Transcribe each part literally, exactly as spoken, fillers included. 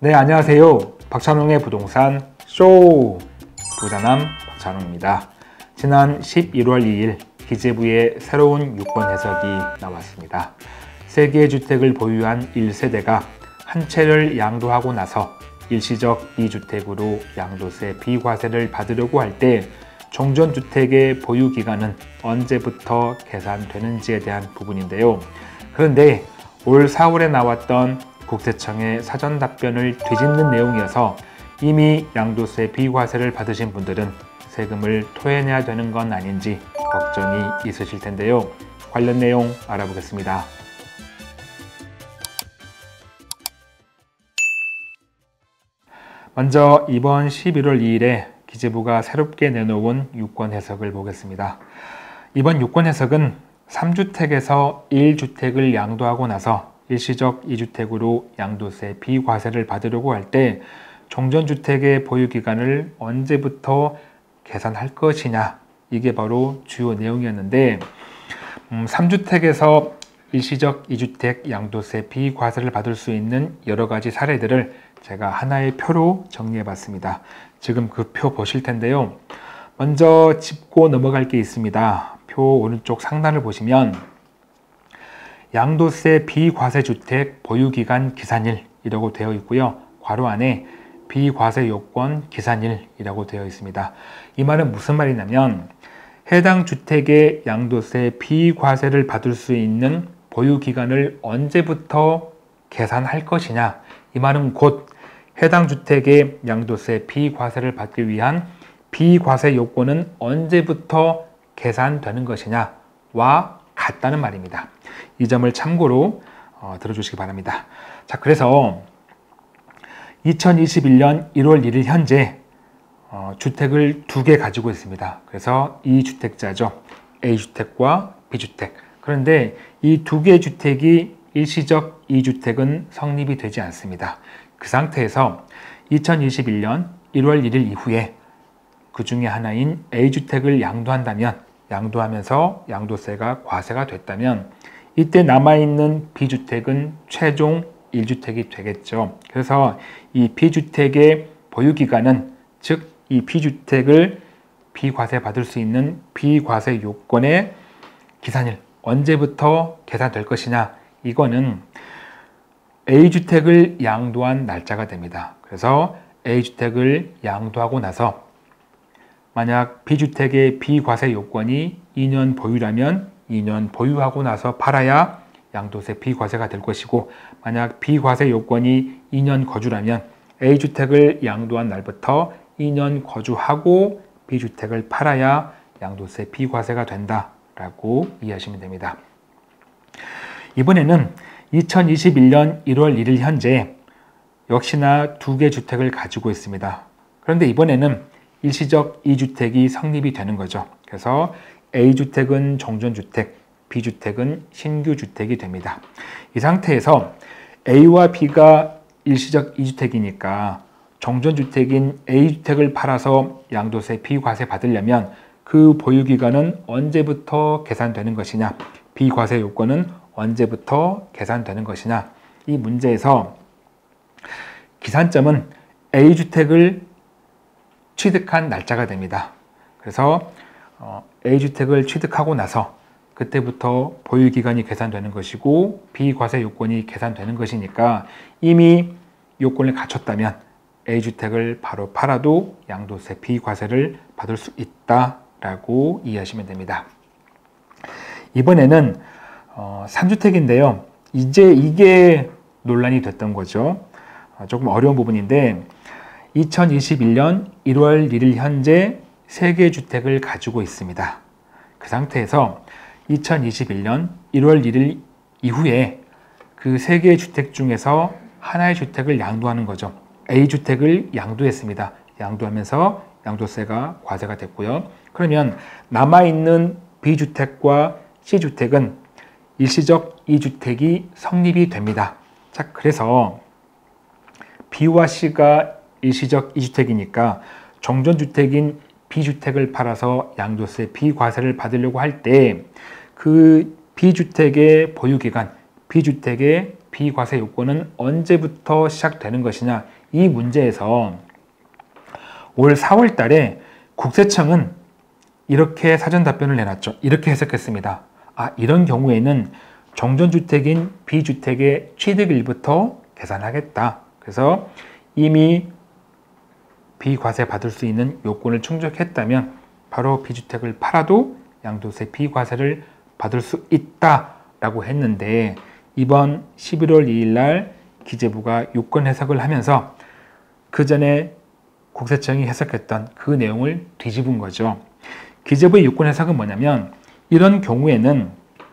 네, 안녕하세요. 박찬웅의 부동산 쇼! 부자남 박찬웅입니다. 지난 십일월 이일 기재부의 새로운 유권 해석이 나왔습니다. 세 개의 주택을 보유한 일 세대가 한 채를 양도하고 나서 일시적 이 주택으로 양도세 비과세를 받으려고 할 때 종전주택의 보유기간은 언제부터 계산되는지에 대한 부분인데요. 그런데 올 사월에 나왔던 국세청의 사전 답변을 뒤집는 내용이어서 이미 양도세 비과세를 받으신 분들은 세금을 토해내야 되는 건 아닌지 걱정이 있으실 텐데요. 관련 내용 알아보겠습니다. 먼저 이번 십일월 이일에 기재부가 새롭게 내놓은 유권 해석을 보겠습니다. 이번 유권 해석은 삼 주택에서 일 주택을 양도하고 나서 일시적 이 주택으로 양도세 비과세를 받으려고 할 때 종전주택의 보유기간을 언제부터 계산할 것이냐, 이게 바로 주요 내용이었는데 음, 삼 주택에서 일시적 이 주택 양도세 비과세를 받을 수 있는 여러 가지 사례들을 제가 하나의 표로 정리해 봤습니다. 지금 그 표 보실 텐데요. 먼저 짚고 넘어갈 게 있습니다. 표 오른쪽 상단을 보시면 양도세 비과세 주택 보유기간 기산일이라고 되어 있고요. 괄호 안에 비과세 요건 기산일이라고 되어 있습니다. 이 말은 무슨 말이냐면 해당 주택의 양도세 비과세를 받을 수 있는 보유기간을 언제부터 계산할 것이냐, 이 말은 곧 해당 주택의 양도세 비과세를 받기 위한 비과세 요건은 언제부터 계산되는 것이냐와 같다는 말입니다. 이 점을 참고로 어, 들어주시기 바랍니다. 자, 그래서 이천이십일년 일월 일일 현재 어, 주택을 두 개 가지고 있습니다. 그래서 이 주택자죠. A주택과 B주택. 그런데 이 두 개의 주택이 일시적 이 주택은 성립이 되지 않습니다. 그 상태에서 이천이십일년 일월 일일 이후에 그 중에 하나인 A주택을 양도한다면, 양도하면서 양도세가 과세가 됐다면 이때 남아있는 B주택은 최종 일 주택이 되겠죠. 그래서 이 B주택의 보유기간은, 즉 이 B주택을 비과세 받을 수 있는 비과세 요건의 기산일, 언제부터 계산될 것이냐, 이거는 A주택을 양도한 날짜가 됩니다. 그래서 A주택을 양도하고 나서 만약 B주택의 비과세 요건이 이 년 보유라면 이 년 보유하고 나서 팔아야 양도세 비과세가 될 것이고, 만약 비과세 요건이 이 년 거주라면 A주택을 양도한 날부터 이 년 거주하고 B주택을 팔아야 양도세 비과세가 된다라고 이해하시면 됩니다. 이번에는 이천이십일년 일월 일일 현재 역시나 두 개 주택을 가지고 있습니다. 그런데 이번에는 일시적 이 주택이 성립이 되는 거죠. 그래서 A주택은 종전주택, B주택은 신규주택이 됩니다. 이 상태에서 A와 B가 일시적 이 주택이니까 종전주택인 A주택을 팔아서 양도세 비과세 받으려면 그 보유기간은 언제부터 계산되는 것이냐, 비과세 요건은 언제부터 계산되는 것이냐, 이 문제에서 기산점은 A주택을 취득한 날짜가 됩니다. 그래서 어, A주택을 취득하고 나서 그때부터 보유기간이 계산되는 것이고 비과세 요건이 계산되는 것이니까 이미 요건을 갖췄다면 A주택을 바로 팔아도 양도세 비과세를 받을 수 있다라고 이해하시면 됩니다. 이번에는 어, 삼 주택인데요. 이제 이게 논란이 됐던 거죠. 어, 조금 어려운 부분인데 이천이십일년 일월 일일 현재 세 개의 주택을 가지고 있습니다. 그 상태에서 이천이십일년 일월 일일 이후에 그 세 개의 주택 중에서 하나의 주택을 양도하는 거죠. A주택을 양도했습니다. 양도하면서 양도세가 과세가 됐고요. 그러면 남아있는 B주택과 C주택은 일시적 이 주택이 성립이 됩니다. 자, 그래서 B와 C가 일시적 이 주택이니까 종전주택인 B주택을 팔아서 양도세 비과세를 받으려고 할 때 그 B주택의 보유기간, B주택의 비과세 요건은 언제부터 시작되는 것이냐, 이 문제에서 올 사월 달에 국세청은 이렇게 사전 답변을 내놨죠. 이렇게 해석했습니다. 아, 이런 경우에는 종전주택인 B주택의 취득일부터 계산하겠다. 그래서 이미 비과세 받을 수 있는 요건을 충족했다면 바로 B주택을 팔아도 양도세 비과세를 받을 수 있다라고 했는데, 이번 십일월 이일 날 기재부가 요건 해석을 하면서 그 전에 국세청이 해석했던 그 내용을 뒤집은 거죠. 기재부의 요건 해석은 뭐냐면, 이런 경우에는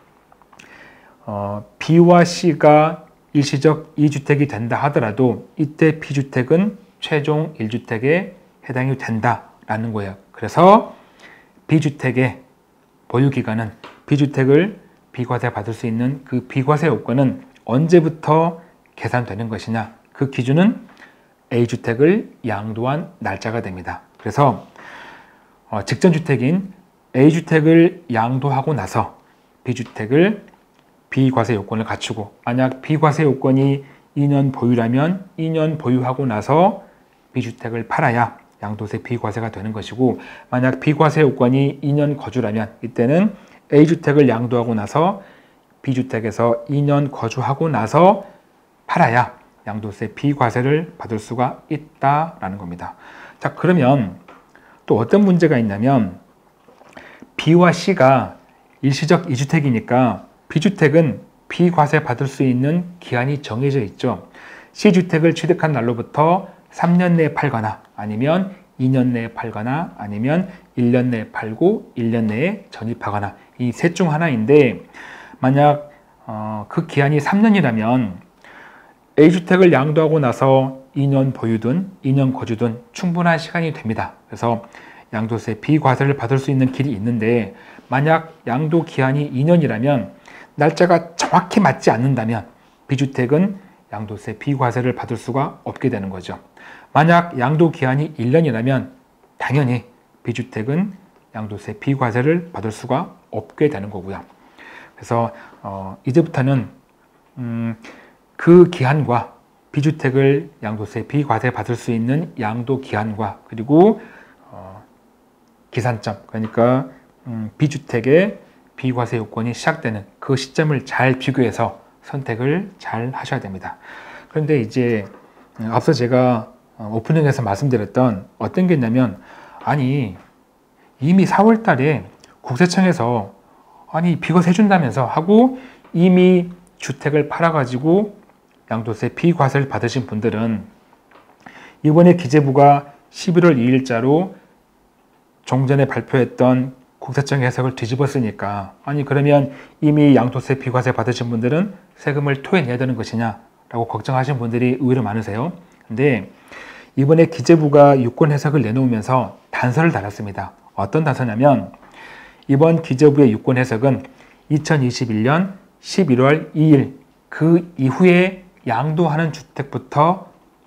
어, B와 C가 일시적 이 주택이 된다 하더라도 이때 B주택은 최종 일 주택에 해당이 된다라는 거예요. 그래서 B주택의 보유기간은, B주택을 비과세 받을 수 있는 그 비과세 요건은 언제부터 계산되는 것이냐, 그 기준은 A주택을 양도한 날짜가 됩니다. 그래서 어, 직전주택인 A주택을 양도하고 나서 B주택을 비과세 요건을 갖추고, 만약 비과세 요건이 이 년 보유라면 이 년 보유하고 나서 B주택을 팔아야 양도세 비과세가 되는 것이고, 만약 비과세 요건이 이 년 거주라면 이때는 A주택을 양도하고 나서 B주택에서 이 년 거주하고 나서 팔아야 양도세 비과세를 받을 수가 있다라는 겁니다. 자, 그러면 또 어떤 문제가 있냐면, B와 C가 일시적 이 주택이니까 B주택은 비과세 받을 수 있는 기한이 정해져 있죠. C주택을 취득한 날로부터 삼 년 내에 팔거나 아니면 이 년 내에 팔거나 아니면 일 년 내에 팔고 일 년 내에 전입하거나, 이 셋 중 하나인데, 만약 어, 그 기한이 삼 년이라면 A주택을 양도하고 나서 이 년 보유든 이 년 거주든 충분한 시간이 됩니다. 그래서 양도세 비과세를 받을 수 있는 길이 있는데, 만약 양도 기한이 이 년이라면 날짜가 정확히 맞지 않는다면 B주택은 양도세 비과세를 받을 수가 없게 되는 거죠. 만약 양도 기한이 일 년이라면 당연히 B주택은 양도세 비과세를 받을 수가 없게 되는 거고요. 그래서 어, 이제부터는 음, 그 기한과 B주택을 양도세 비과세 받을 수 있는 양도 기한과, 그리고 어, 기산점, 그러니까 음, B주택의 비과세 요건이 시작되는 그 시점을 잘 비교해서 선택을 잘 하셔야 됩니다. 그런데 이제 앞서 제가 오프닝에서 말씀드렸던 어떤 게 있냐면, 아니 이미 사월 달에 국세청에서 아니 비과세 해준다면서 하고 이미 주택을 팔아가지고 양도세 비과세를 받으신 분들은 이번에 기재부가 십일월 이일자로 종전에 발표했던 국세청 해석을 뒤집었으니까, 아니 그러면 이미 양도세 비과세 받으신 분들은 세금을 토해내야 되는 것이냐라고 걱정하시는 분들이 의외로 많으세요. 근데 이번에 기재부가 유권 해석을 내놓으면서 단서를 달았습니다. 어떤 단서냐면, 이번 기재부의 유권 해석은 이천이십일 년 십일월 이일 그 이후에 양도하는 주택부터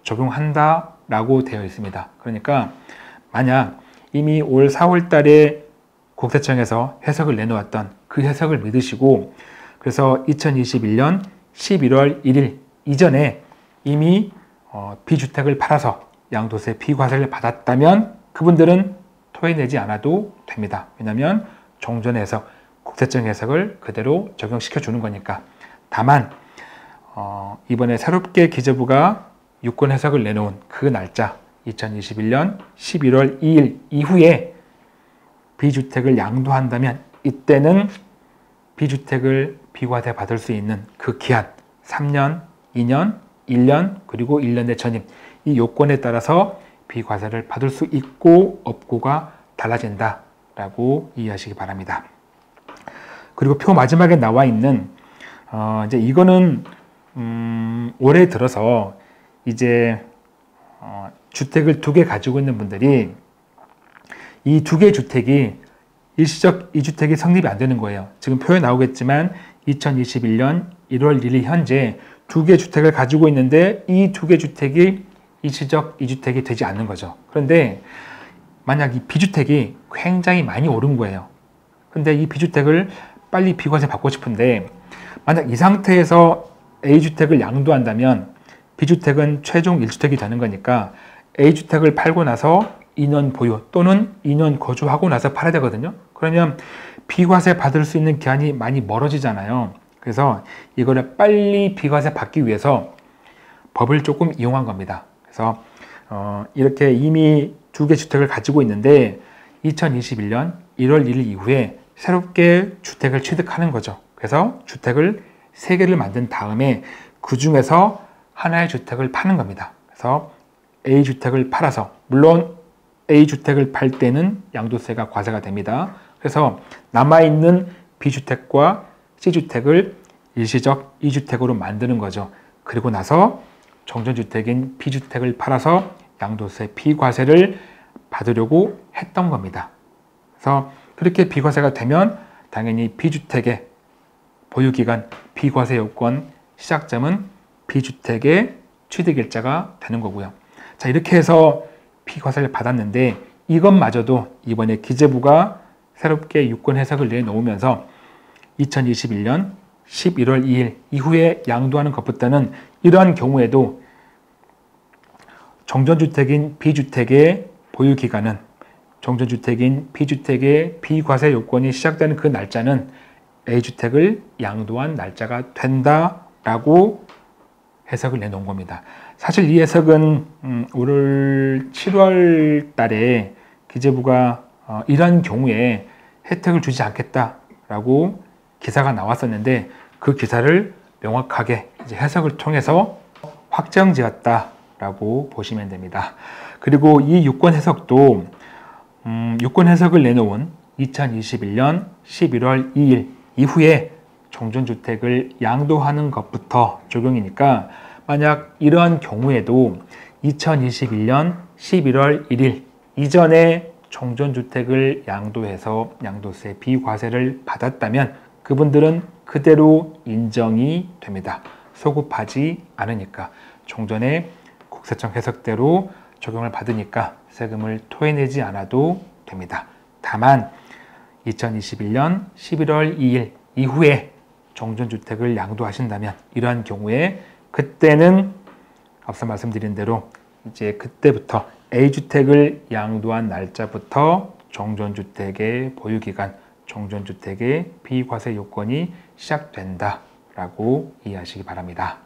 적용한다라고 되어 있습니다. 그러니까 만약 이미 올 사월 달에 국세청에서 해석을 내놓았던 그 해석을 믿으시고, 그래서 이천이십일 년 십일월 일일 이전에 이미 어, B주택을 팔아서 양도세 비과세를 받았다면 그분들은 토해내지 않아도 됩니다. 왜냐하면 종전 해석, 국세청 해석을 그대로 적용시켜 주는 거니까. 다만 어, 이번에 새롭게 기재부가 유권 해석을 내놓은 그 날짜 이천이십일 년 십일월 이일 이후에 B주택을 양도한다면 이때는 B주택을 비과세 받을 수 있는 그 기한 삼 년, 이 년, 일 년, 그리고 일 년 내 전입, 이 요건에 따라서 비과세를 받을 수 있고 없고가 달라진다라고 이해하시기 바랍니다. 그리고 표 마지막에 나와 있는 어, 이제 이거는 음, 올해 들어서 이제 어, 주택을 두 개 가지고 있는 분들이 이 두 개의 주택이 일시적 이 주택이 성립이 안 되는 거예요. 지금 표에 나오겠지만 이천이십일 년 일월 일일 현재 두 개의 주택을 가지고 있는데 이 두 개의 주택이 일시적 이 주택이 되지 않는 거죠. 그런데 만약 이 B주택이 굉장히 많이 오른 거예요. 근데 이 B주택을 빨리 비과세 받고 싶은데, 만약 이 상태에서 A주택을 양도한다면 B주택은 최종 일 주택이 되는 거니까 A주택을 팔고 나서 이 년 보유 또는 이 년 거주하고 나서 팔아야 되거든요. 그러면 비과세 받을 수 있는 기한이 많이 멀어지잖아요. 그래서 이거를 빨리 비과세 받기 위해서 법을 조금 이용한 겁니다. 그래서 어, 이렇게 이미 두 개 주택을 가지고 있는데 이천이십일 년 일월 일일 이후에 새롭게 주택을 취득하는 거죠. 그래서 주택을 세 개를 만든 다음에 그 중에서 하나의 주택을 파는 겁니다. 그래서 A주택을 팔아서, 물론 A주택을 팔 때는 양도세가 과세가 됩니다. 그래서 남아있는 B주택과 C주택을 일시적 이주택으로 만드는 거죠. 그리고 나서 정전주택인 B주택을 팔아서 양도세 비과세를 받으려고 했던 겁니다. 그래서 그렇게 비과세가 되면 당연히 B주택의 보유기간, 비과세 요건, 시작점은 B주택의 취득일자가 되는 거고요. 자, 이렇게 해서 비과세를 받았는데 이것마저도 이번에 기재부가 새롭게 유권 해석을 내놓으면서 이천이십일 년 십일월 이일 이후에 양도하는 것부터는 이러한 경우에도 정전주택인 B주택의 보유기간은 정전주택인 B주택의 비과세 요건이 시작되는 그 날짜는 A주택을 양도한 날짜가 된다라고 해석을 내놓은 겁니다. 사실 이 해석은 음, 올 칠월 달에 기재부가 어, 이런 경우에 혜택을 주지 않겠다라고 기사가 나왔었는데 그 기사를 명확하게 이제 해석을 통해서 확정지었다라고 보시면 됩니다. 그리고 이 유권 해석도 음, 유권 해석을 내놓은 이천이십일 년 십일월 이일 이후에 정전주택을 양도하는 것부터 적용이니까 만약 이러한 경우에도 이천이십일 년 십일월 일일 이전에 정전주택을 양도해서 양도세 비과세를 받았다면 그분들은 그대로 인정이 됩니다. 소급하지 않으니까 종전의 국세청 해석대로 적용을 받으니까 세금을 토해내지 않아도 됩니다. 다만 이천이십일 년 십일월 이일 이후에 정전주택을 양도하신다면 이러한 경우에 그때는 앞서 말씀드린 대로 이제 그때부터 A주택을 양도한 날짜부터 정전주택의 보유기간, 정전주택의 비과세 요건이 시작된다라고 이해하시기 바랍니다.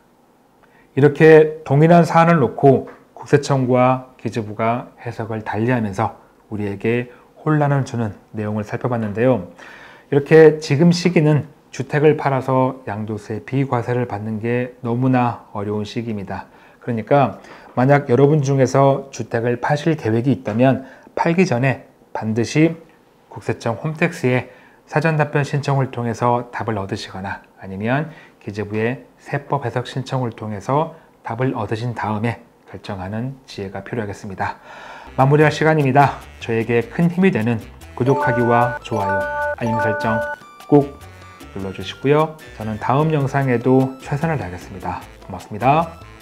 이렇게 동일한 사안을 놓고 국세청과 기재부가 해석을 달리하면서 우리에게 혼란을 주는 내용을 살펴봤는데요. 이렇게 지금 시기는 주택을 팔아서 양도세 비과세를 받는 게 너무나 어려운 시기입니다. 그러니까 만약 여러분 중에서 주택을 파실 계획이 있다면 팔기 전에 반드시 국세청 홈택스에 사전답변 신청을 통해서 답을 얻으시거나 아니면 기재부의 세법 해석 신청을 통해서 답을 얻으신 다음에 결정하는 지혜가 필요하겠습니다. 마무리할 시간입니다. 저에게 큰 힘이 되는 구독하기와 좋아요, 알림 설정 꼭 눌러주시고요. 저는 다음 영상에도 최선을 다하겠습니다. 고맙습니다.